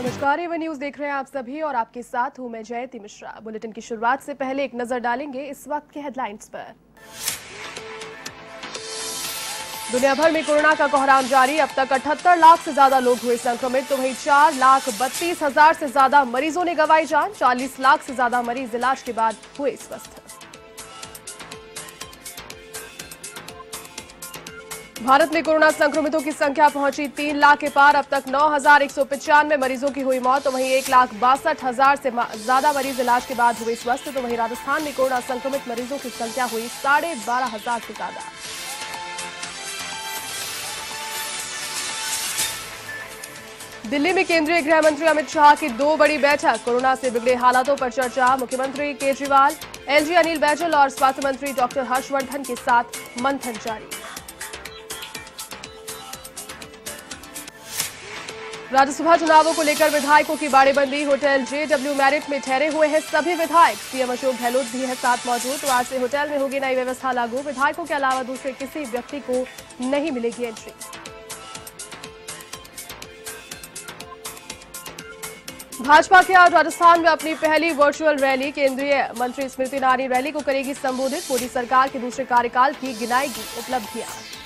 नमस्कार, Avon news देख रहे हैं आप सभी और आपके साथ हूं मैं जयती मिश्रा। बुलेटिन की शुरुआत से पहले एक नजर डालेंगे इस वक्त के हेडलाइंस पर। दुनिया भर में कोरोना का कोहराम जारी। अब तक 78 लाख से ज्यादा लोग हुए संक्रमित, तो वहीं 4,32,000 से ज्यादा मरीजों ने गंवाई जान। 40 लाख से ज्यादा मरीज इलाज के बाद हुए स्वस्थ। भारत में कोरोना संक्रमितों की संख्या पहुंची 3 लाख के पार। अब तक 9,195 मरीजों की हुई मौत, तो वहीं 1,62,000 से ज्यादा मरीज इलाज के बाद हुए स्वस्थ। तो वहीं राजस्थान में कोरोना संक्रमित मरीजों की संख्या हुई 12,500 से ज्यादा। दिल्ली में केंद्रीय गृह मंत्री अमित शाह की 2 बड़ी बैठक। कोरोना से बिगड़े हालातों पर चर्चा। मुख्यमंत्री केजरीवाल, एलजी अनिल बैजल और स्वास्थ्य मंत्री डॉक्टर हर्षवर्धन के साथ मंथन जारी। राज्यसभा चुनावों को लेकर विधायकों की बाड़ेबंदी। होटल JW मैरिट में ठहरे हुए हैं सभी विधायक। सीएम अशोक गहलोत भी है साथ मौजूद। तो आज से होटल में होगी नई व्यवस्था लागू। विधायकों के अलावा दूसरे किसी व्यक्ति को नहीं मिलेगी एंट्री। भाजपा की आज राजस्थान में अपनी पहली वर्चुअल रैली। केंद्रीय मंत्री स्मृति ईरानी रैली को करेगी संबोधित। मोदी सरकार के दूसरे कार्यकाल की गिनाएगी उपलब्धियां।